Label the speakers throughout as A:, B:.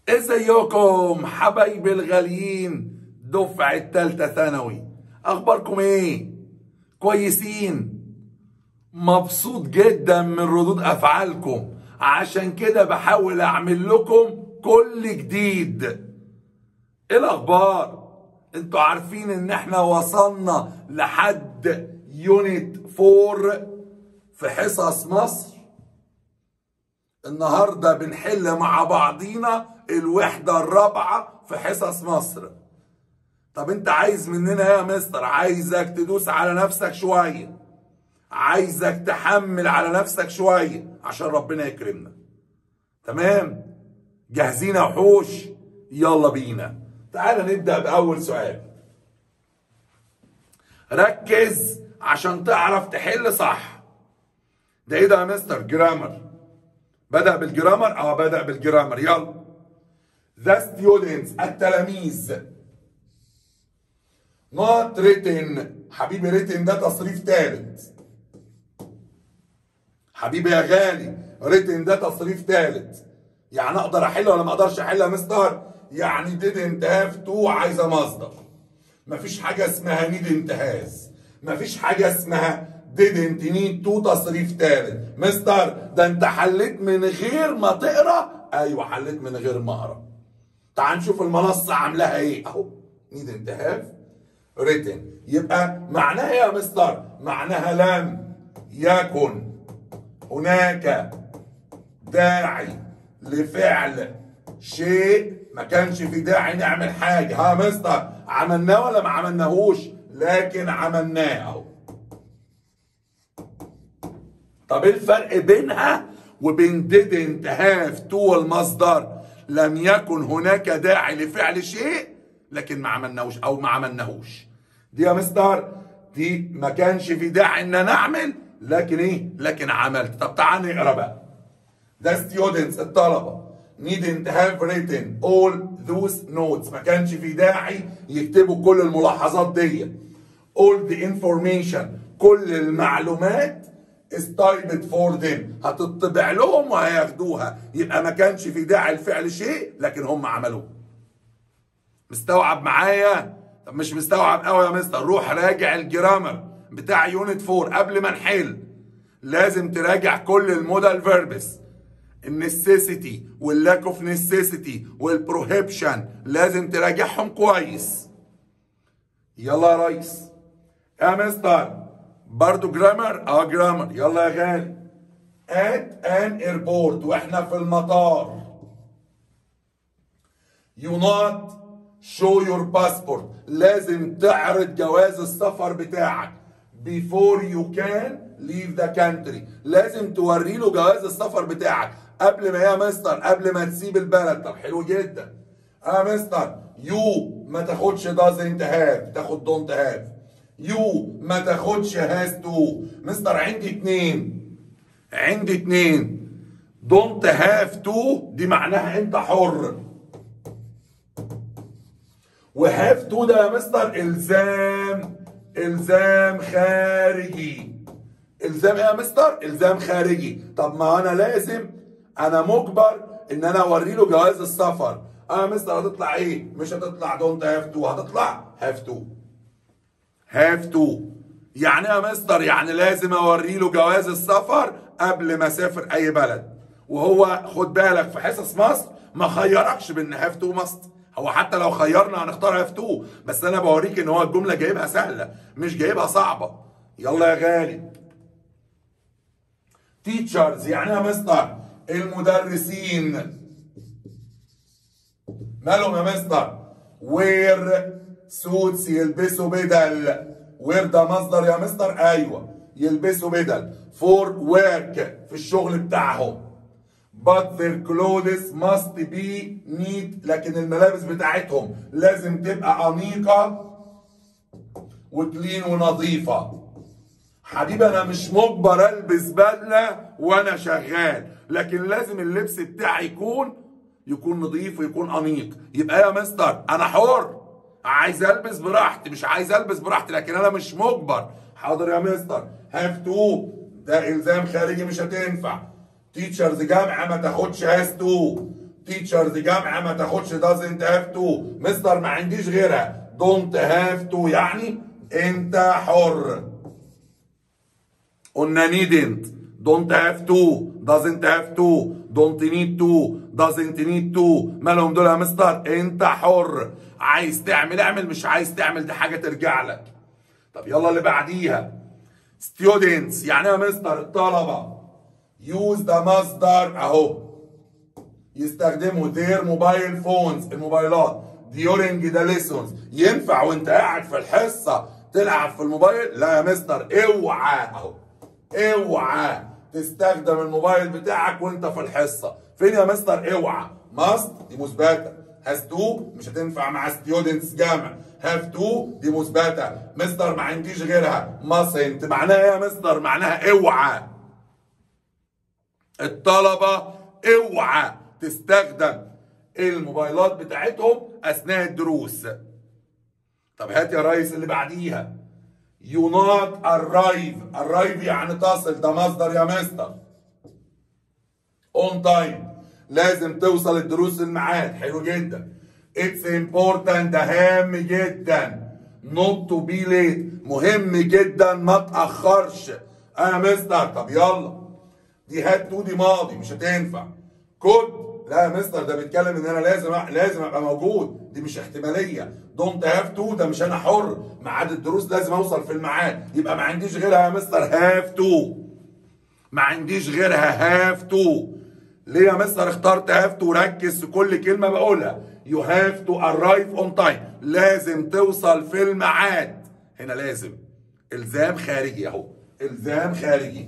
A: ازيكم حبايبي الغاليين دفعة تالتة ثانوي؟ اخباركم ايه؟ كويسين؟ مبسوط جدا من ردود افعالكم، عشان كده بحاول اعمل لكم كل جديد. ايه الاخبار؟ انتوا عارفين ان احنا وصلنا لحد يونت 4 في حصص مصر. النهارده بنحل مع بعضينا الوحدة الرابعة في حصص مصر. طب انت عايز مننا ايه يا مستر؟ عايزك تدوس على نفسك شوية، عايزك تحمل على نفسك شوية عشان ربنا يكرمنا. تمام؟ جاهزين يا وحوش؟ يلا بينا. تعال نبدأ بأول سؤال. ركز عشان تعرف تحل صح. ده ايه ده يا مستر؟ جرامر. بدأ بالجرامر؟ بدأ بالجرامر. يلا. The students التلاميذ. not written. حبيبي written ده تصريف ثالث. حبيبي يا غالي written ده تصريف ثالث. يعني اقدر احل ولا ما اقدرش احل يا مستر؟ يعني didn't have to عايزه مصدر. مفيش حاجه اسمها need has. مفيش حاجه اسمها didn't need to تصريف ثالث. مستر ده انت حليت من غير ما تقرا. ايوه حليت من غير ما اقرا. تعال نشوف المنصه عاملاها ايه. اهو need have written. يبقى معناها ايه يا مستر؟ معناها لم يكن هناك داعي لفعل شيء. ما كانش في داعي نعمل حاجه. ها مستر عملناه ولا ما عملناهوش؟ لكن عملناه اهو. طب ايه الفرق بينها وبين didn't have to المصدر؟ لم يكن هناك داعي لفعل شيء لكن ما عملناهوش او ما عملناهوش. دي يا مستر دي ما كانش في داعي ان انا اعمل، لكن ايه؟ لكن عملت. طب تعال نقرا بقى. The students الطلبه needn't have written all those notes. ما كانش في داعي يكتبوا كل الملاحظات دي. all the information كل المعلومات is typed for them هتطبع لهم وهياخدوها. يبقى ما كانش في داعي لفعل شيء لكن هم عملوه. مستوعب معايا؟ طب مش مستوعب قوي يا مستر، روح راجع الجرامر بتاع يونت 4 قبل ما نحل. لازم تراجع كل المودال فيربس. النسيسيتي واللاك اوف نسيسيتي والبروهيبشن لازم تراجعهم كويس. يلا يا ريس. يا مستر برضو جرامر؟ جرامر. يلا يا غالي. at an airport واحنا في المطار. you not show your passport. لازم تعرض جواز السفر بتاعك before you can leave the country. لازم توري له جواز السفر بتاعك قبل ما يا مستر قبل ما تسيب البلد. طب حلو جدا. يا مستر you ما تاخدش doesn't have، تاخد don't have. you ما تاخدش has to. مستر عندي اتنين don't have to دي معناها انت حر، وهاف تو ده يا مستر الزام خارجي. الزام ايه يا مستر؟ الزام خارجي. طب ما انا مجبر ان انا اوري له جواز السفر. يا مستر هتطلع ايه؟ مش هتطلع دونت هاف تو، هتطلع هاف تو. يعني يا مستر يعني لازم اوري له جواز السفر قبل ما اسافر اي بلد. وهو خد بالك في حصص مصر ما خيركش بان هاف تو ماست. هو حتى لو خيرنا هنختار هاف تو، بس انا بوريك ان هو الجمله جايبها سهله مش جايبها صعبه. يلا يا غالي. تيتشرز يعني يا مستر المدرسين. مالهم يا مستر؟ وير سوتس يلبسوا بدل. وير ده مصدر يا مستر؟ ايوه يلبسوا بدل. فور ورك في الشغل بتاعهم. but their clothes must be neat. لكن الملابس بتاعتهم لازم تبقى أنيقة وكلين ونظيفة. حبيبي أنا مش مجبر ألبس بدلة وأنا شغال، لكن لازم اللبس بتاعي يكون نظيف ويكون أنيق. يبقى يا مستر أنا حر، عايز ألبس براحتي مش عايز ألبس براحتي، لكن أنا مش مجبر. حاضر يا مستر. have to ده إلزام خارجي مش هتنفع. تيتشرز جامعة ما تاخدش هاز تو. تيتشرز جمع ما تاخدش doesn't have to. مستر ما عنديش غيرها don't have to يعني انت حر. قلنا needn't don't have to doesn't have to don't need to doesn't need to. مالهم دول يا مستر؟ انت حر، عايز تعمل اعمل، مش عايز تعمل دي حاجه ترجع لك. طب يلا اللي بعديها students يعني يا مستر الطلبه. use the مصدر اهو يستخدموا their mobile phones الموبايلات during the lessons. ينفع وانت قاعد في الحصه تلعب في الموبايل؟ لا يا مستر اوعى اهو، اوعى تستخدم الموبايل بتاعك وانت في الحصه. فين يا مستر اوعى؟ must دي مثبته، has to مش هتنفع مع students جمع، have to دي مثبته، مستر ما عنديش غيرها mustn't. معناها ايه يا مستر؟ معناها اوعى الطلبه اوعى تستخدم الموبايلات بتاعتهم اثناء الدروس. طب هات يا ريس اللي بعديها you not arrive. arrive يعني تصل، ده مصدر يا مستر. on time لازم توصل الدروس الميعاد، حلو جدا. it's important ده هام جدا. not to be late مهم جدا ما تأخرش. انا مستر طب يلا دي هات تو دي ماضي مش هتنفع. كود لا يا مستر ده بيتكلم ان انا لازم ابقى موجود، دي مش احتماليه. دونت هاف تو ده مش انا حر، ميعاد الدروس لازم اوصل في الميعاد، يبقى ما عنديش غيرها يا مستر هاف تو. ما عنديش غيرها هاف تو. ليه يا مستر اخترت هاف تو؟ ركز في كل كلمه بقولها. يو هاف تو ارايف اون تايم لازم توصل في الميعاد. هنا لازم الزام خارجي اهو، الزام خارجي،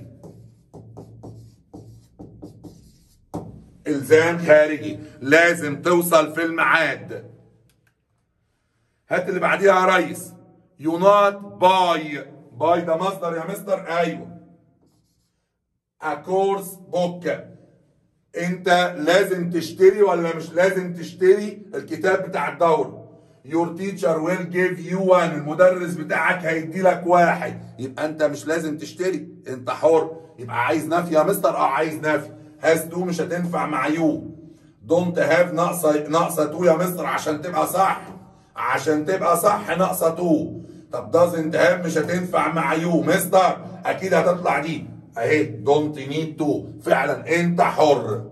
A: الزام خارجي لازم توصل في الميعاد. هات اللي بعديها يا ريس يو نوت باي. باي ده مصدر يا مستر ايوه. ا كورس بوك انت لازم تشتري ولا مش لازم تشتري الكتاب بتاع الدورة. your teacher will give you one المدرس بتاعك هيدي لك واحد، يبقى انت مش لازم تشتري، انت حر. يبقى عايز نفي يا مستر؟ عايز نفي. has to مش هتنفع مع you. don't have ناقصه to يا مستر عشان تبقى صح، عشان تبقى صح ناقصه to. طب doesn't have مش هتنفع مع you مستر، اكيد هتطلع دي اهي don't need to. فعلا انت حر،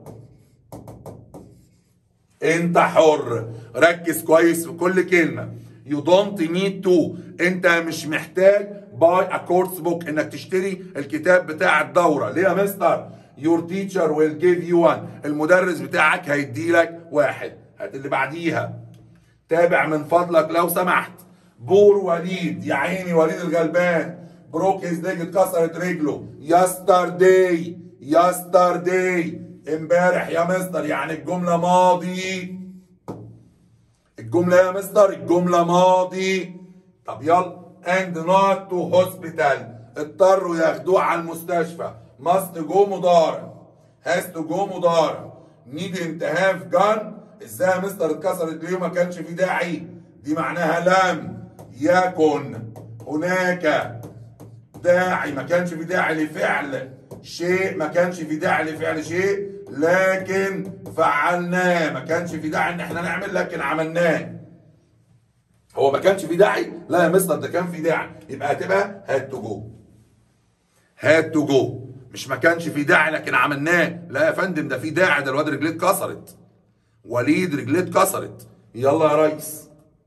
A: انت حر. ركز كويس في كل كلمه. you don't need to انت مش محتاج buy a course book انك تشتري الكتاب بتاع الدوره. ليه يا مستر؟ your teacher will give you one المدرس بتاعك هيدي لك واحد. هات اللي بعديها تابع من فضلك لو سمحت. بور وليد يا عيني وليد الغلبان بروك هيز ليج اتكسرت رجله. يسترداي يسترداي امبارح يا مستر يعني الجمله ماضي. الجمله يا مستر الجمله ماضي. طب يلا and not to hospital اضطروا ياخدوه على المستشفى. must جو مضارع، has to جو مضارع، needn't have gone. ازاي يا مستر اتكسرت ليه؟ ما كانش في داعي، دي معناها لم يكن هناك داعي، ما كانش في داعي لفعل شيء، ما كانش في داعي لفعل شيء لكن فعلناه. ما كانش في داعي ان احنا نعمل لكن عملناه. هو ما كانش في داعي؟ لا يا مستر ده كان في داعي، يبقى هتبقى هات تو جو. هات تو جو مش ما كانش في داعي لكن عملناه. لا يا فندم ده في داعي، ده الواد رجليه اتكسرت، وليد رجليه اتكسرت. يلا يا ريس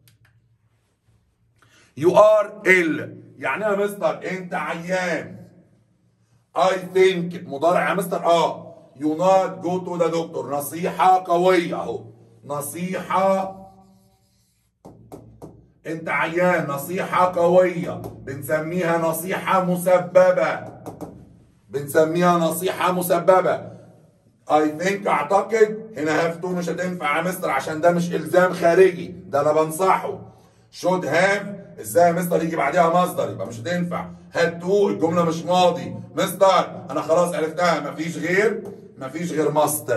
A: يو ار ال يعني يا مستر انت عيان. اي ثينك مضارع يا مستر يو نوت جو تو ذا دكتور نصيحة قوية اهو، نصيحة انت عيان نصيحة قوية بنسميها نصيحة مسببة، بنسميها نصيحة مسببة. I think اعتقد هنا have to مش هتنفع يا مستر عشان ده مش الزام خارجي، ده انا بنصحه. should have ازاي يا مستر يجي بعدها مصدر؟ يبقى مش هتنفع. had to الجملة مش ماضي. مستر انا خلاص عرفتها، مفيش غير must.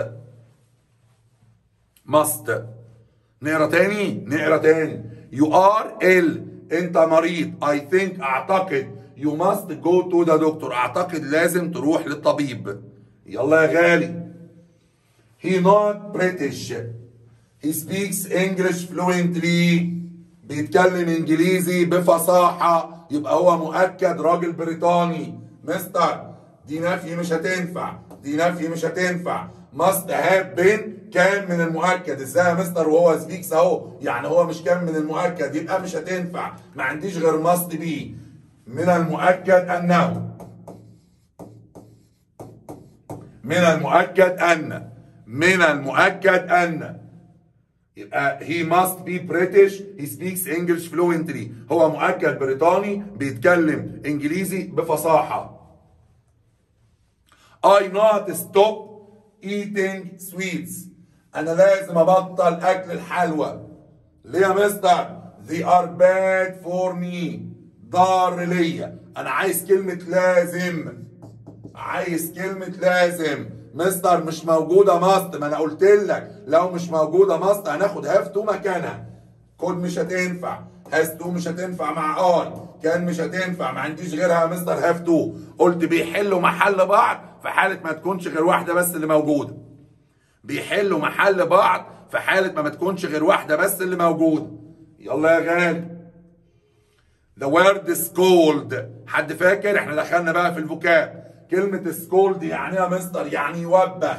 A: must. نقرا تاني. you are ill انت مريض. I think اعتقد you must go to the doctor اعتقد لازم تروح للطبيب. يلا يا غالي He not British. He speaks English fluently. بيتكلم انجليزي بفصاحة، يبقى هو مؤكد راجل بريطاني. مستر دي نفي مش هتنفع، دي نفي مش هتنفع. must have been كان من المؤكد. ازاي يا مستر وهو سبيكس اهو؟ يعني هو مش كان من المؤكد، يبقى مش هتنفع. ما عنديش غير must be. من المؤكد انه، من المؤكد ان، من المؤكد ان، يبقى he must be British. he speaks English fluently. هو مؤكد بريطاني بيتكلم انجليزي بفصاحة. I not stop eating sweets. انا لازم ابطل اكل الحلوى. ليه يا مستر؟ they are bad for me. ضار ليا. انا عايز كلمة لازم، عايز كلمة لازم. مستر مش موجودة ماست. ما انا قلت لك لو مش موجودة ماست هناخد هاف تو مكانها. كود مش هتنفع، هاز تو مش هتنفع مع اي، كان مش هتنفع. ما عنديش غيرها يا مستر هاف تو. قلت بيحلوا محل بعض في حالة ما تكونش غير واحدة بس اللي موجودة. بيحلوا محل بعض في حالة ما تكونش غير واحدة بس اللي موجودة. يلا يا غالي. The word scold. حد فاكر؟ احنا دخلنا بقى في الفوكاب. كلمة سكولد يعني ايه يا مستر؟ يعني يوبخ،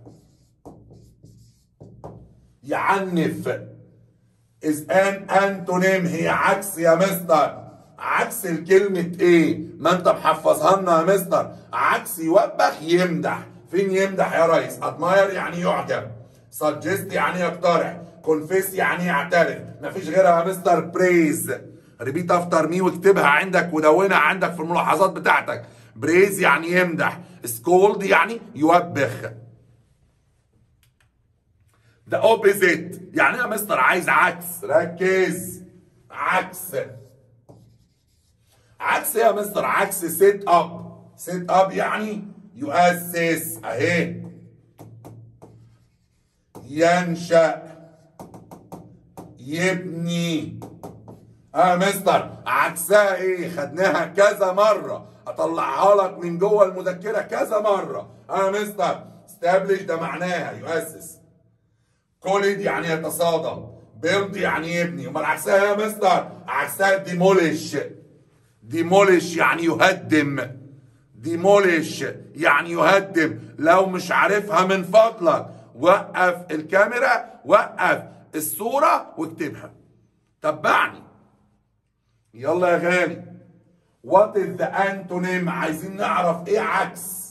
A: يعنف. is an antonym. هي عكس يا مستر. عكس الكلمة ايه؟ ما انت محفظها لنا يا مستر. عكس يوبخ يمدح. فين يمدح يا ريس؟ admire يعني يعجب، suggest يعني يقترح، confess يعني يعترف. مفيش غيرها يا مستر. praise. ريبيت افتر مي واكتبها عندك ودونها عندك في الملاحظات بتاعتك. بريز يعني يمدح، سكولد يعني يوبخ. ده اوبوزيت يعني ايه يا مستر؟ عايز عكس. ركز. عكس. عكس يا مستر؟ عكس سيت اب. سيت اب يعني يؤسس اهي. ينشأ، يبني. مستر عكسها ايه؟ خدناها كذا مرة، اطلعها لك من جوه المذكرة كذا مرة. مستر استابليش ده معناها يؤسس. كوليد يعني يتصادم. بيلد يعني يبني. امال عكسها يا مستر؟ عكسها ديموليش. ديموليش يعني يهدم. ديموليش يعني يهدم. لو مش عارفها من فضلك وقف الكاميرا، وقف الصورة واكتبها. تبعني. يلا يا غالي. What is the antonym؟ عايزين نعرف ايه عكس.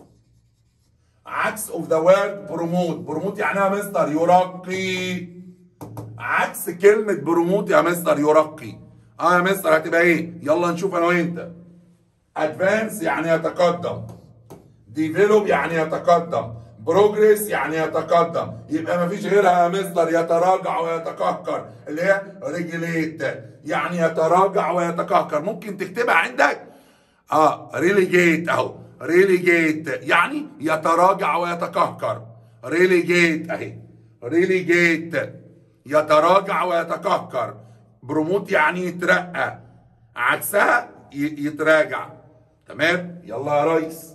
A: عكس of the word promote. promote يعني يا مستر يرقي. عكس كلمة promote يا مستر يرقي. يا مستر هتبقى ايه؟ يلا نشوف انا وانت. advance يعني يتقدم. develop يعني يتقدم. progress يعني يتقدم. يبقى مفيش غيرها يا مستر يتراجع ويتقهقر، اللي هي ريجليت يعني يتراجع ويتقهقر. ممكن تكتبها عندك ريليجيت اهو. ريليجيت يعني يتراجع ويتقهقر. ريليجيت اهي. ريليجيت يتراجع ويتقهقر. بروموت يعني يترقى، عكسها يتراجع. تمام؟ يلا يا ريس.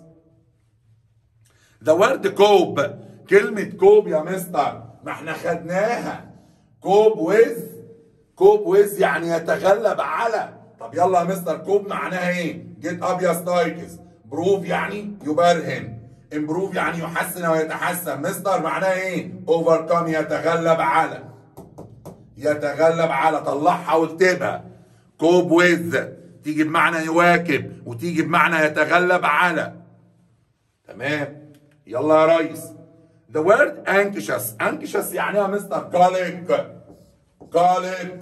A: ذا وورد كوب. كلمة كوب يا مستر ما احنا خدناها. كوب ويز. كوب ويز يعني يتغلب على. طب يلا يا مستر كوب معناها ايه؟ جيت اب يستيقظ. بروف يعني يبرهن. امبروف يعني يحسن ويتحسن. مستر معناها ايه؟ اوفركم يتغلب على. يتغلب على. طلعها واكتبها. كوب ويز تيجي بمعنى يواكب وتيجي بمعنى يتغلب على. تمام؟ يلا يا ريس. The word anxious. anxious يعني يا مستر قلق. قلق.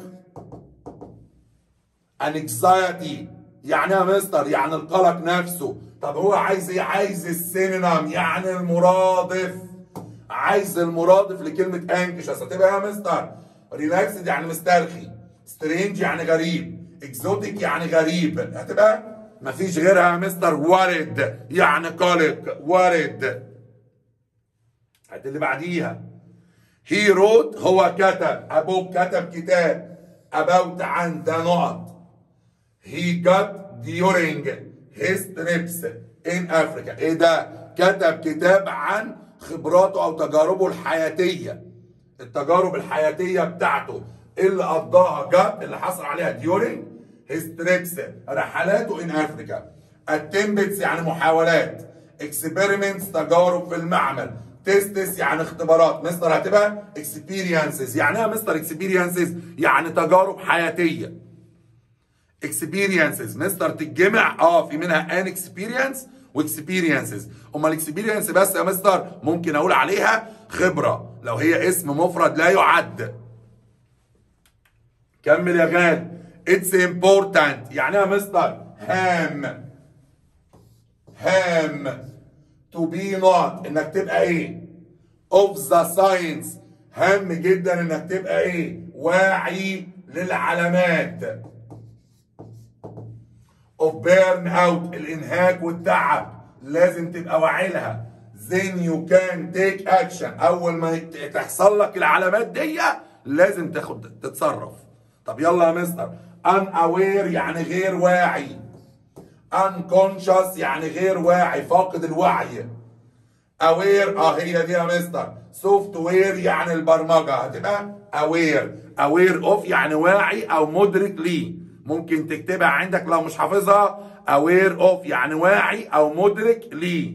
A: anxiety يعني يا مستر يعني القلق نفسه. طب هو عايز ايه؟ عايز السينونيم يعني المرادف. عايز المرادف لكلمة anxious. هتبقى يا مستر relaxed يعني مسترخي. strange يعني غريب. exotic يعني غريب. هتبقى مفيش غيرها يا مستر ورد يعني قلق. ورد. هات اللي بعديها. he wrote هو كتب. ابوب كتب كتاب. about عن ده نقط. he got during his trips in Africa. ايه ده؟ كتب كتاب عن خبراته او تجاربه الحياتيه، التجارب الحياتيه بتاعته اللي قضاها جاب اللي حصل عليها during his trips رحلاته in Africa. attempts يعني محاولات، experiments تجارب في المعمل، tests يعني اختبارات. مستر هتبقى experiences. يعني ايه يا مستر experiences؟ يعني تجارب حياتيه. experiences مستر تتجمع في منها an experience واكسبيرينسز. امال الاكسبيرينس بس يا مستر ممكن اقول عليها خبره لو هي اسم مفرد لا يعد. كمل يا غالي. اتس important يعني يا مستر هام to be not انك تبقى ايه؟ of the science هام جدا انك تبقى ايه؟ واعي للعلامات. of burn out الانهاك والتعب لازم تبقى واعي لها. then you can take action اول ما تحصل لك العلامات دي لازم تتصرف. طب يلا يا مستر. unaware يعني غير واعي. unconscious يعني غير واعي فاقد الوعي. aware هي دي يا مستر. software يعني البرمجه هتبقى aware of يعني واعي او مدرك ليه. ممكن تكتبها عندك لو مش حافظها. aware of يعني واعي او مدرك ليه.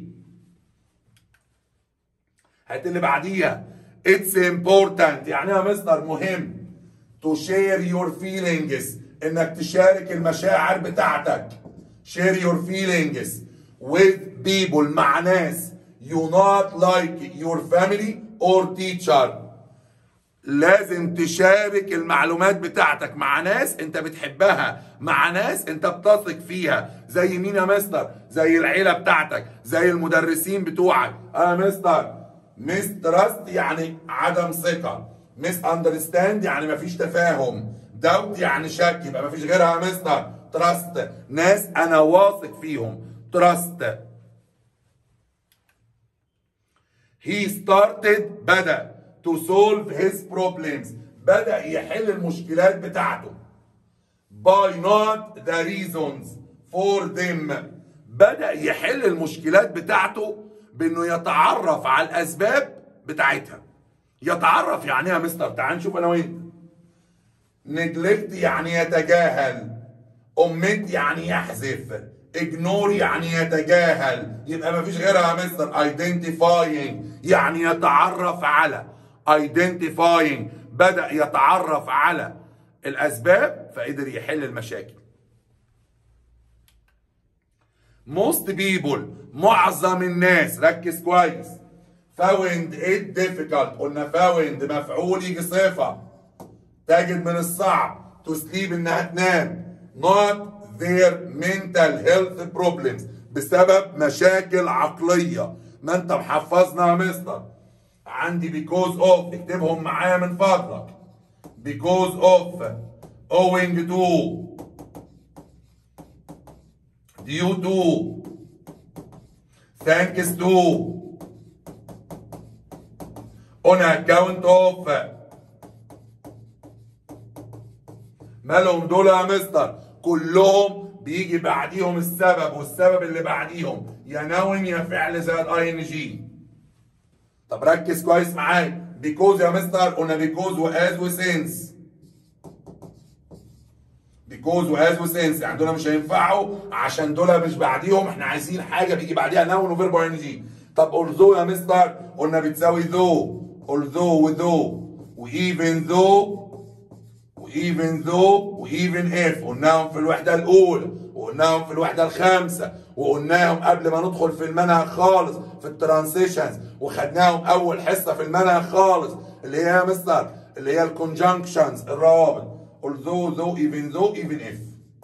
A: هات اللي بعديها. it's important يعني يا مستر مهم. to share your feelings انك تشارك المشاعر بتاعتك. share your feelings with people مع ناس you not like your family or teacher. لازم تشارك المعلومات بتاعتك مع ناس انت بتحبها، مع ناس انت بتثق فيها. زي مين يا مستر؟ زي العيلة بتاعتك، زي المدرسين بتوعك. مستر mistrust يعني عدم ثقة. misunderstand يعني مفيش تفاهم. doubt يعني شك، يبقى مفيش غيرها يا مستر. trust ناس انا واثق فيهم. trust. he started بدأ to solve his problems بدأ يحل المشكلات بتاعته. by not the reasons for them بدأ يحل المشكلات بتاعته بانه يتعرف على الاسباب بتاعتها. يتعرف يعني ايه يا مستر؟ تعال نشوف انا وانت. neglect يعني يتجاهل. omit يعني يحذف. ignore يعني يتجاهل، يبقى مفيش غيرها يا مستر. identifying يعني يتعرف على. identifying بدأ يتعرف على الأسباب فقدر يحل المشاكل. most people معظم الناس ركز كويس. found it difficult قلنا found مفعول يجي صفة تجد من الصعب to sleep انها تنام. not their mental health problems بسبب مشاكل عقلية. ما انت محفظنا يا مستر. عندي because of اكتبهم معايا من فضلك. because of owing to due to thanks to on account of. مالهم دول يا مستر؟ كلهم بيجي بعديهم السبب، والسبب اللي بعديهم يا نون يا فعل زائد ING. طب ركز كويس معايا. because يا مستر قلنا because وas وسنس. because وas وسنس يعني دول مش هينفعوا عشان دول مش بعديهم، احنا عايزين حاجه بيجي بعديها نون وفيرب ING. طب although يا مستر قلنا بتساوي though. although وذو وeven though وeven though وeven if قلناهم في الوحده الاولى وقلناهم في الوحده الخامسه وقلناهم قبل ما ندخل في المنهج خالص في الترانسيشنز، وخدناهم اول حصه في المنهج خالص اللي هي يا مستر اللي هي الكونجنكشنز الروابط. although though even though even if.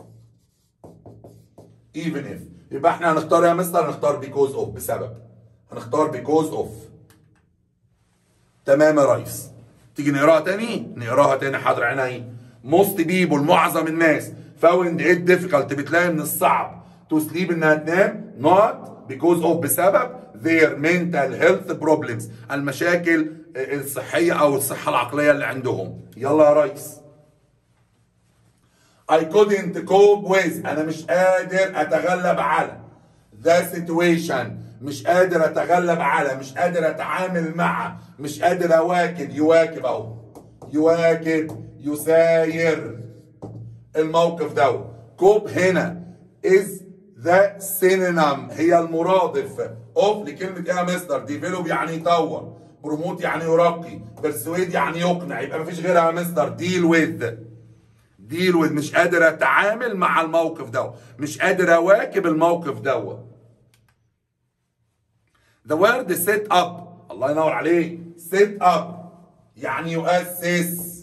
A: even if يبقى احنا هنختار يا مستر هنختار because of بسبب. هنختار because of. تمام يا ريس. تيجي نقراها تاني؟ نقراها تاني حاضر عيني. most people معظم الناس found it difficult بتلاقي من الصعب to sleep انها تنام not because of بسبب their mental health problems المشاكل الصحية او الصحة العقلية اللي عندهم. يلا يا ريس. I couldn't cope with انا مش قادر اتغلب على the situation مش قادر اتغلب على، مش قادر اتعامل مع، مش قادر اواكب. يواكب اهو، يواكب، يساير الموقف ده. كوب هنا is the synonym، هي المرادف اوف لكلمة ايه يا مستر؟ ديفلوب يعني يطور، بروموت يعني يرقي، برسويد يعني يقنع، يبقى مفيش غيرها يا مستر. ديل ويز، ديل ويز، مش قادر اتعامل مع الموقف ده، مش قادر اواكب الموقف ده. The word set up، الله ينور عليك، set up يعني يؤسس.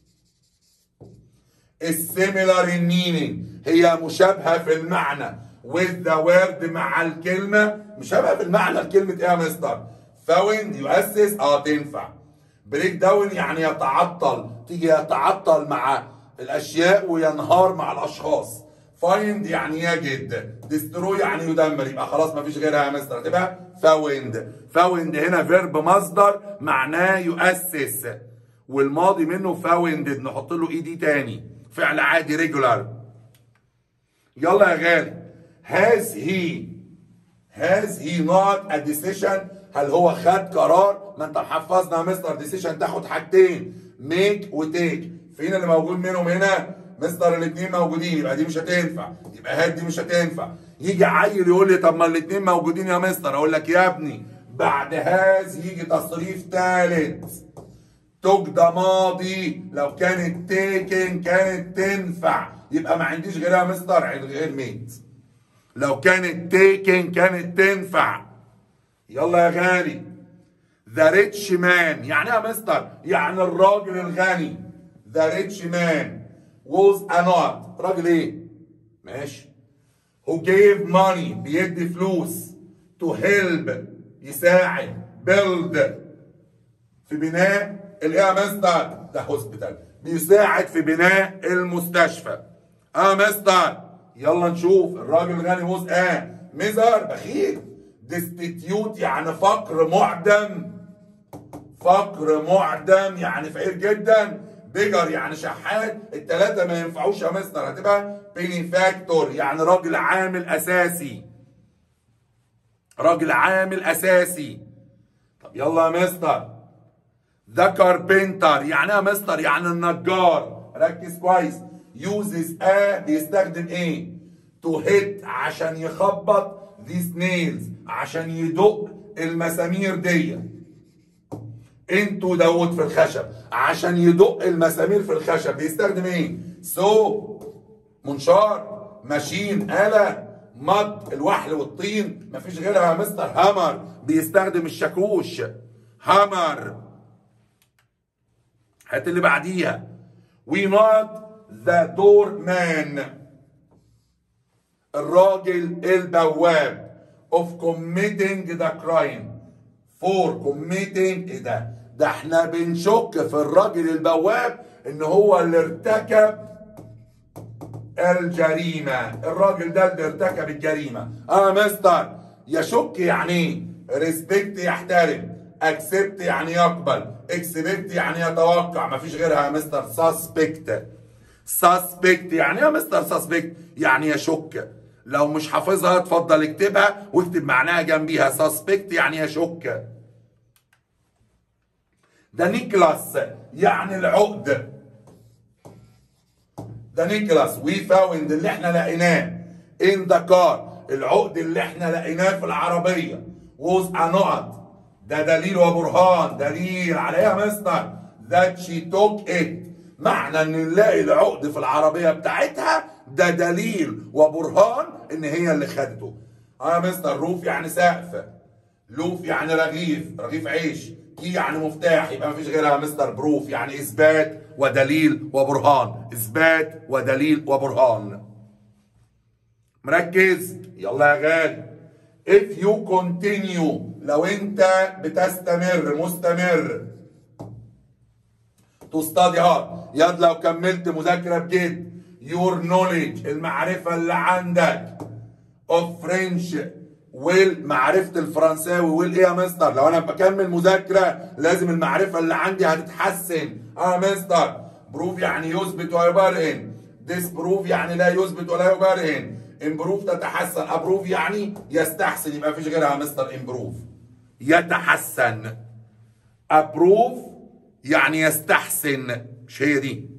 A: similar in meaning، هي مشابهة في المعنى. with the word مع الكلمة، مشابهة في المعنى لكلمة ايه يا مستر؟ found يؤسس، تنفع. بريك داون يعني يتعطل، تيجي يتعطل مع الاشياء وينهار مع الاشخاص. find يعني يجد، destroy يعني يدمر، يبقى خلاص مفيش غيرها يا مستر، تبقى found. found هنا فيرب مصدر معناه يؤسس، والماضي منه founded، نحط له اي دي تاني، فعل عادي ريجولار. يلا يا غالي. has he not a decision، هل هو خد قرار؟ ما انت محفظنا يا مستر decision تاخد حاجتين، make وتيك. فين اللي موجود منهم هنا؟ مستر الاثنين موجودين، يبقى دي مش هتنفع، يبقى هات دي مش هتنفع. يجي عيل يقول لي طب ما الاثنين موجودين يا مستر، اقول لك يا ابني بعد هاز يجي تصريف ثالث. توك ده ماضي، لو كانت تيكن كانت تنفع، يبقى ما عنديش غيرها يا مستر غير ميت. لو كانت تيكن كانت تنفع. يلا يا غالي. ذا ريتش مان يعني ايه يا مستر؟ يعني الراجل الغني. ذا ريتش مان was a not، راجل ايه؟ ماشي. who gave money بيدي فلوس. to help يساعد. build في بناء الايه يا مستر؟ ده هوسبيتال، بيساعد في بناء المستشفى. مستر يلا نشوف. الراجل غني ووز ميزر بخيل. ديستيتيوت يعني فقر معدم، فقر معدم يعني فقير جدا. بيجر يعني شحات، الثلاثه ما ينفعوش يا مستر، هتبقى بينيفاكتور يعني راجل عامل اساسي، راجل عامل اساسي. طب يلا يا مستر. ذا كاربنتر يعني ايه يا مستر؟ يعني النجار. ركز كويس. يوزز بيستخدم ايه؟ تو هيت عشان يخبط، ذيس نيلز عشان يدق المسامير دي. انتو دوت في الخشب عشان يدق المسامير في الخشب بيستخدم ايه؟ منشار، ماشين، آلة، مد، الوحل والطين، مفيش غيرها يا مستر. هامر بيستخدم الشاكوش، هامر. هات اللي بعديها. we not the doorman الراجل البواب of committing the crime for committing ايه ده؟ ده احنا بنشك في الراجل البواب ان هو اللي ارتكب الجريمة. الراجل ده اللي ارتكب الجريمة. مستر يشك يعني ايه؟ ريسبكت يحترم، اكسبت يعني يقبل، اكسبكت يعني يتوقع، مفيش غيرها يا مستر. سسبكت. سسبكت يعني ايه يا مستر؟ سسبكت يعني يشك. لو مش حافظها اتفضل اكتبها واكتب معناها جنبيها. سسبكت يعني يشك. ده نيكلاس يعني العقد. ده نيكلاس وي فاوند اللي احنا لقيناه. ان ذا كار العقد اللي احنا لقيناه في العربيه. ووز ا نقط ده دليل وبرهان. دليل على ايه يا مستر؟ ذات شي توك ات. معنى ان نلاقي العقد في العربيه بتاعتها ده دليل وبرهان ان هي اللي خدته. يا مستر. روف يعني سقف، لوف يعني رغيف، رغيف عيش، كي يعني مفتاح، يبقى مفيش غيرها يا مستر. بروف يعني اثبات ودليل وبرهان. اثبات ودليل وبرهان. مركز؟ يلا يا غالي. if you continue لو انت بتستمر، مستمر. to study hard ياد لو كملت مذاكره بجد. your knowledge المعرفه اللي عندك. of French والمعرفه الفرنساوي والايه يا مستر؟ لو انا بكمل مذاكره لازم المعرفه اللي عندي هتتحسن. مستر. بروف يعني يثبت ويبرهن. disprove يعني لا يثبت ولا يبرهن. امبروف تتحسن، ابروف يعني يستحسن، يبقى مفيش غيرها يا مستر امبروف. يتحسن. ابروف يعني يستحسن، مش هي دي.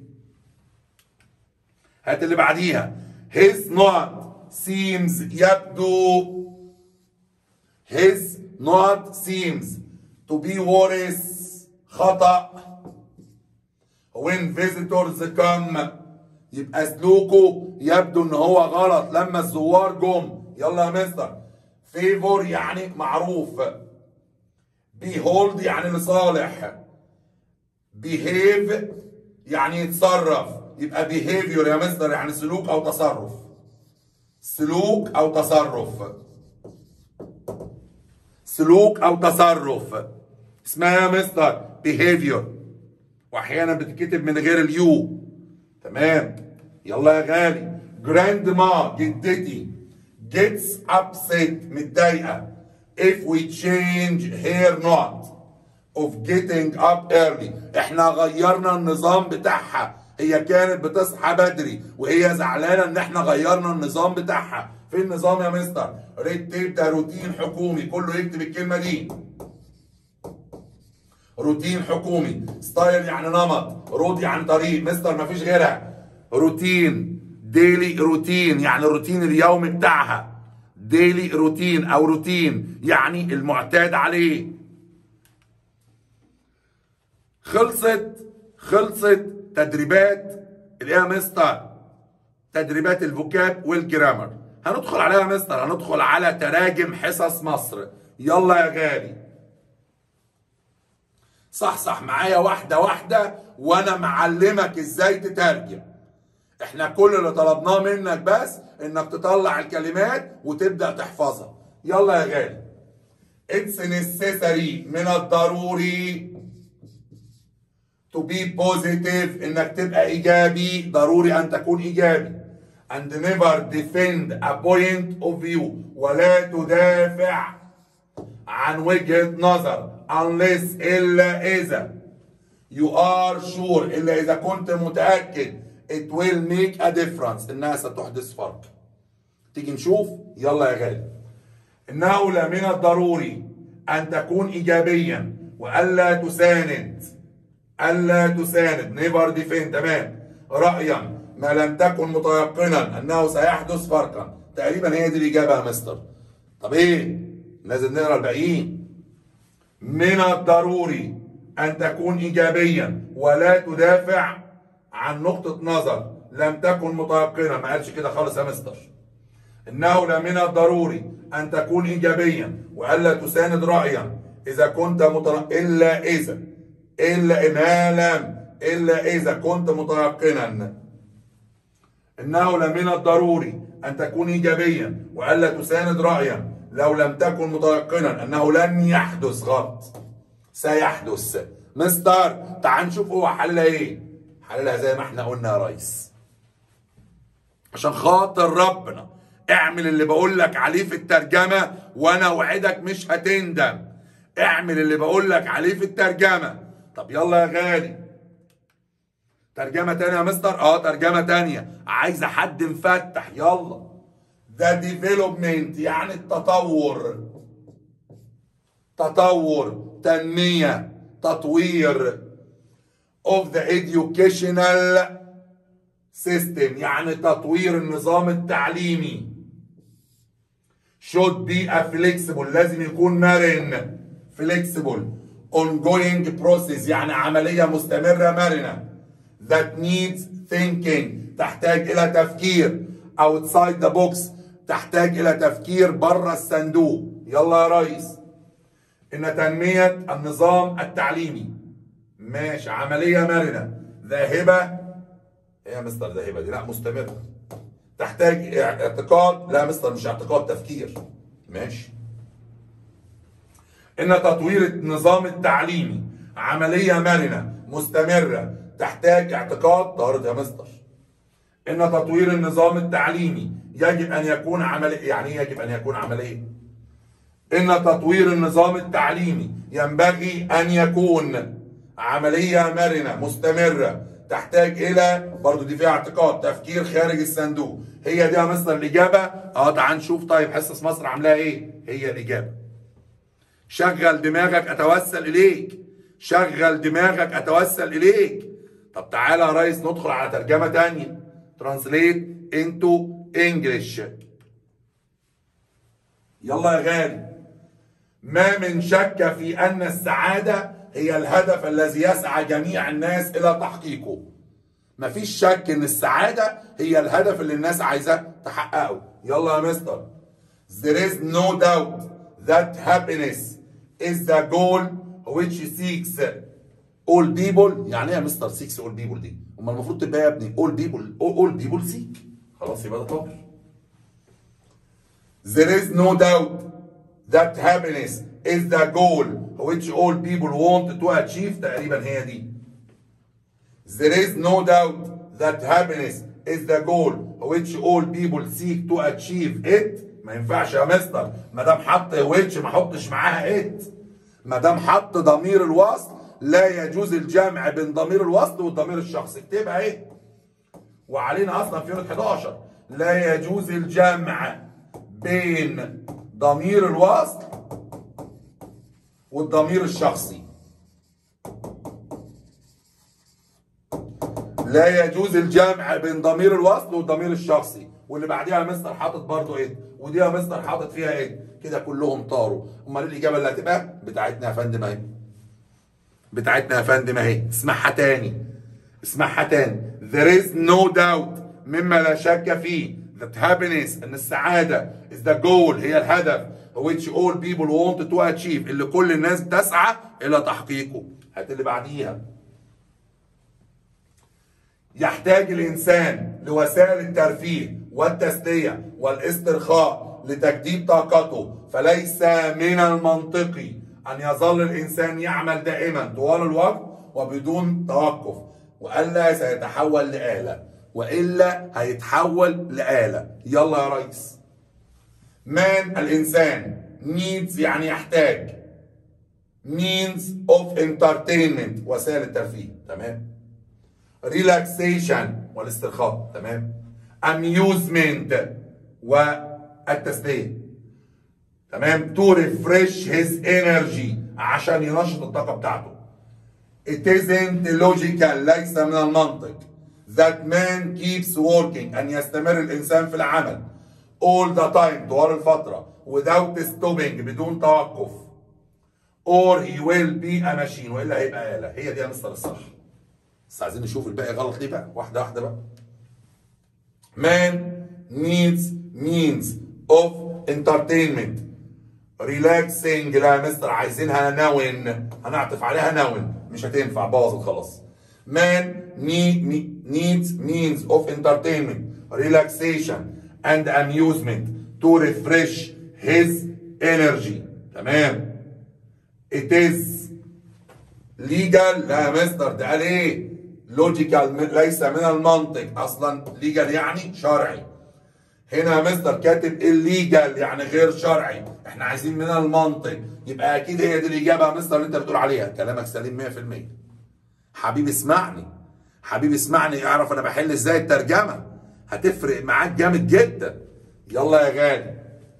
A: هات اللي بعديها. his not seems يبدو. his not seems to be worse خطأ. when visitors come يبقى سلوكه يبدو ان هو غلط لما الزوار جم. يلا يا مستر. favor يعني معروف. behold يعني لصالح. behave يعني يتصرف، يبقى behavior يا مستر يعني سلوك او تصرف. سلوك او تصرف. سلوك او تصرف اسمها يا مستر behavior، واحيانا بتتكتب من غير اليو. تمام. يلا يا غالي. grandma جدتي gets upset متضايقه if we change her not of getting up early. احنا غيرنا النظام بتاعها، هي كانت بتصحى بدري وهي زعلانه ان احنا غيرنا النظام بتاعها. في النظام يا مستر ريد تيب ده روتين حكومي، كله يكتب الكلمه دي. روتين حكومي. ستايل يعني نمط، رود يعني طريق، مستر مفيش غيرها. روتين ديلي روتين يعني الروتين اليومي بتاعها. ديلي روتين او روتين يعني المعتاد عليه. خلصت تدريبات الايه يا مستر؟ تدريبات الفوكاب والجرامر. هندخل عليها يا مستر، هندخل على تراجم حصص مصر. يلا يا غالي صح معايا واحده واحده وانا معلمك ازاي تترجم. احنا كل اللي طلبناه منك بس انك تطلع الكلمات وتبدا تحفظها. يلا يا غالي. It's necessary من الضروري to be positive انك تبقى ايجابي، ضروري ان تكون ايجابي. and never defend a point of view ولا تدافع عن وجهة نظر unless إلا إذا you are sure إلا إذا كنت متأكد it will make a difference إنها ستحدث فرق. تيجي نشوف. يلا يا غالي. إنه لا من الضروري أن تكون إيجابيا وألا تساند. ألا تساند never defend. تمام. رأيا ما لم تكن متيقنا أنه سيحدث فرقا. تقريبا هي دي الإجابة يا مستر. طب إيه؟ لازم نقرا الباقيين. من الضروري أن تكون إيجابيا ولا تدافع عن نقطة نظر لم تكن متيقنة. ما قالش كده خالص يا مستر. إنه لا من الضروري أن تكون إيجابيا وألا تساند رأيا إذا كنت إلا إذا كنت متيقنا. إنه لا من الضروري أن تكون إيجابيا وألا تساند رأيا لو لم تكن متيقنا أنه لن يحدث غلط، سيحدث. مستر تعال نشوف هو حلها إيه. حلها زي ما احنا قلنا يا ريس. عشان خاطر ربنا اعمل اللي بقول لك عليه في الترجمة وأنا أوعدك مش هتندم. اعمل اللي بقول لك عليه في الترجمة. طب يلا يا غالي. ترجمة تانية يا مستر؟ ترجمة تانية. عايزة حد مفتح. يلا. The development يعني التطور. تنمية، تطوير. of the educational system يعني تطوير النظام التعليمي. should be a flexible لازم يكون مرن. flexible. ongoing process يعني عملية مستمرة مرنة. that needs thinking تحتاج إلى تفكير. outside the box تحتاج إلى تفكير بره الصندوق. يلا يا ريس. إن تنمية النظام التعليمي ماشي عملية مرنة ذاهبة. إيه يا مستر ذاهبة دي؟ لا مستمرة. تحتاج اعتقاد. لا مستر مش اعتقاد، تفكير. ماشي. إن تطوير النظام التعليمي عملية مرنة مستمرة تحتاج اعتقاد. طارد يا مستر. إن تطوير النظام التعليمي يجب أن يكون عملية. يعني يجب أن يكون عملية. إن تطوير النظام التعليمي ينبغي أن يكون عملية مرنة مستمرة تحتاج الى، برضو دي فيها اعتقاد، تفكير خارج الصندوق. هي دي يا مستر الاجابه؟ تعال نشوف. طيب حصص مصر عاملاها ايه؟ هي الاجابه. شغل دماغك اتوسل اليك، شغل دماغك اتوسل اليك. طب تعالى يا ريس ندخل على ترجمه تانيه. ترانسليت انتو انجلش. يلا يا غالي. ما من شك في ان السعاده هي الهدف الذي يسعى جميع الناس الى تحقيقه. مفيش شك ان السعاده هي الهدف اللي الناس عايزاه تحققه. يلا يا مستر. There is no doubt that happiness is the goal which seeks all people. يعني ايه يا مستر seeks all people دي؟ امال المفروض تبقى يا ابني all people seek. خلاص يبقى ده طاهر. There is no doubt that happiness is the goal which all people want to achieve. تقريبا هي دي. There is no doubt that happiness is the goal which all people seek to achieve it. ما ينفعش يا مستر ما دام حط which ما احطش معاها it. ما دام حط ضمير الوصل لا يجوز الجمع بين ضمير الوصل والضمير الشخصي. اكتبها ايه؟ وعلينا اصلا في يونت 11 لا يجوز الجمع بين ضمير الوصل والضمير الشخصي. لا يجوز الجمع بين ضمير الوصل والضمير الشخصي. واللي بعديها يا مستر حاطط برضه ايه؟ ودي يا مستر حاطط فيها ايه؟ كده كلهم طاروا. امال الاجابه اللي هتبقى بتاعتنا يا فندم اهي. بتاعتنا يا فندم اهي. اسمعها تاني. اسمعها تاني. There is no doubt مما لا شك فيه that happiness ان السعاده is the goal هي الهدف which all people want to achieve اللي كل الناس تسعى الى تحقيقه. هات اللي بعديها. يحتاج الانسان لوسائل الترفيه والتسليه والاسترخاء لتجديد طاقته، فليس من المنطقي ان يظل الانسان يعمل دائما طوال الوقت وبدون توقف، والا سيتحول لآلة، والا هيتحول لآلة. يلا يا ريس. من الانسان needs يعني يحتاج، means of entertainment وسائل الترفيه، تمام. relaxation والاسترخاء، تمام. amusement والتسلية، تمام. to refresh his energy عشان ينشط الطاقة بتاعته. it isn't logical ليس من المنطق that man keeps working أن يستمر الإنسان في العمل all the time طوال الفترة without stopping بدون توقف or he will be a machine وإلا هيبقى آلة. هي دي يا مستر الصح. بس عايزين نشوف الباقي غلط ليه بقى، واحدة واحدة بقى. man needs means of entertainment relaxing. لا يا مستر عايزينها نون، هنعطف عليها نون مش هتنفع، باظت خلاص. man needs means of entertainment relaxation and amusement to refresh his energy، تمام. it is legal. لا يا مستر ده قال ايه؟ logical ليس من المنطق. اصلا legal يعني شرعي. هنا يا مستر كاتب illegal يعني غير شرعي. احنا عايزين من المنطق، يبقى اكيد هي دي الاجابه يا مستر اللي انت بتقول عليها. كلامك سليم 100%. حبيبي اسمعني، حبيبي اسمعني، اعرف انا بحل ازاي الترجمه، هتفرق معاك جامد جدا. يلا يا غالي.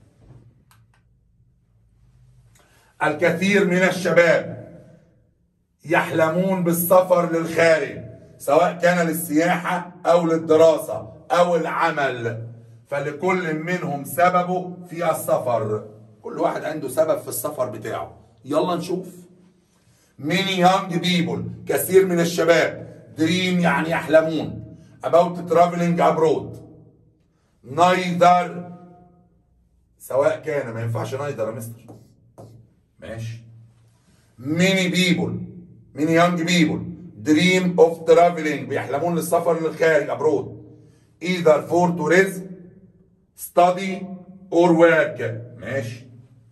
A: الكثير من الشباب يحلمون بالسفر للخارج سواء كان للسياحة أو للدراسة أو العمل، فلكل منهم سببه في السفر. كل واحد عنده سبب في السفر بتاعه. يلا نشوف. many young people كثير من الشباب dream يعني يحلمون about traveling abroad neither سواء كان، ما ينفعش neither يا مستر، ماشي. many people many young people dream of traveling بيحلمون للسفر للخارج abroad either for tourism study or work، ماشي.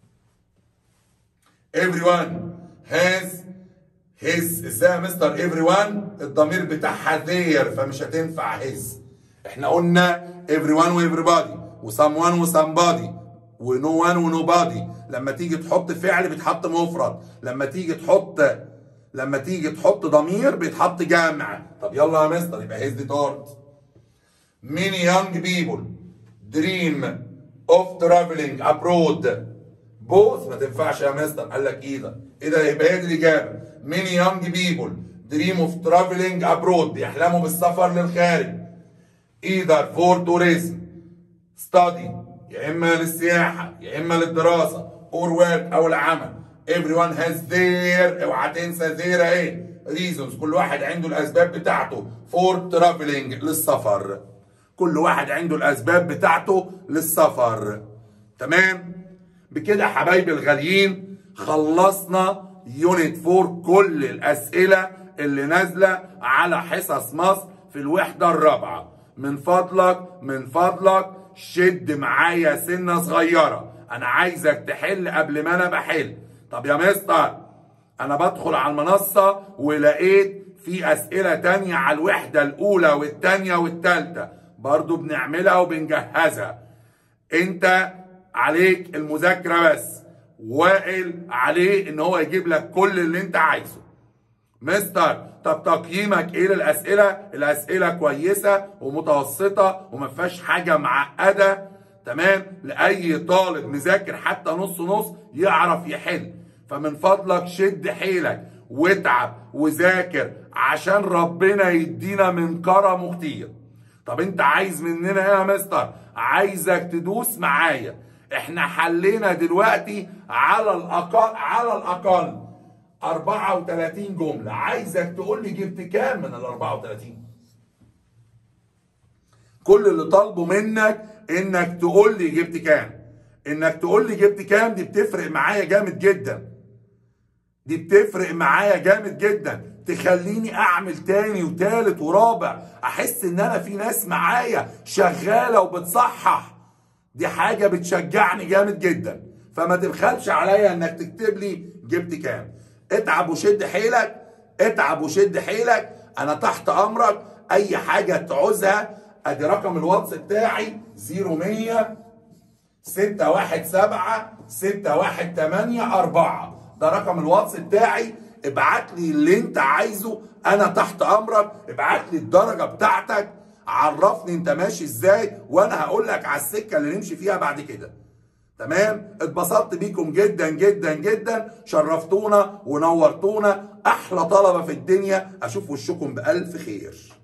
A: everyone has his. ازاي يا مستر everyone الضمير بتاعها there فمش هتنفع his. احنا قلنا everyone و everybody و someone و somebody و no one و nobody. لما تيجي تحط فعل بتحط مفرد، لما تيجي تحط لما تيجي تحط ضمير بيتحط جمع. طب يلا يا مستر، يبقى هيز دي تارت. many young people dream of traveling abroad. both ما تنفعش يا مستر. قال لك ايه ده؟ ايه ده؟ يبقى هي دي الاجابه. many young people dream of traveling abroad. بيحلموا بالسفر للخارج. either for tourism study، يا اما للسياحه يا اما للدراسه، or work او العمل. everyone has their، اوعى تنسى their ايه؟ reasons. كل واحد عنده الاسباب بتاعته for traveling، للسفر. كل واحد عنده الاسباب بتاعته للسفر. تمام؟ بكده يا حبايبي الغاليين خلصنا يونت 4 كل الاسئله اللي نازله على حصص مصر في الوحده الرابعه. من فضلك شد معايا سنه صغيره. انا عايزك تحل قبل ما انا بحل. طب يا مستر انا بدخل على المنصه ولقيت في اسئله تانية على الوحده الاولى والثانيه والثالثه، برضو بنعملها وبنجهزها. انت عليك المذاكره بس، وائل عليه ان هو يجيب لك كل اللي انت عايزه. مستر طب تقييمك ايه للاسئله؟ الاسئله كويسه ومتوسطه وما فيهاش حاجه معقده. تمام؟ لاي طالب مذاكر حتى نص نص يعرف يحل. فمن فضلك شد حيلك واتعب وذاكر عشان ربنا يدينا من كرمه كتير. طب انت عايز مننا ايه يا مستر؟ عايزك تدوس معايا. احنا حلينا دلوقتي على الاقل 34 جمله. عايزك تقول لي جبت كام من ال 34. كل اللي طالبه منك انك تقول لي جبت كام. انك تقول لي جبت كام دي بتفرق معايا جامد جدا. دي بتفرق معايا جامد جدا، تخليني اعمل تاني وتالت ورابع، احس ان انا في ناس معايا شغاله وبتصحح. دي حاجه بتشجعني جامد جدا. فما تبخلش عليا انك تكتب لي جبت كام. اتعب وشد حيلك، اتعب وشد حيلك. انا تحت امرك. اي حاجه تعوزها ادي رقم الواتس بتاعي 0100 617 6184. ده رقم الواتس بتاعي. ابعت لي اللي انت عايزه، انا تحت امرك. ابعت لي الدرجه بتاعتك، عرفني انت ماشي ازاي وانا هقول لك على السكه اللي نمشي فيها بعد كده. تمام؟ اتبسطت بيكم جدا جدا جدا، شرفتونا ونورتونا. احلى طلبه في الدنيا. اشوف وشكم بالف خير.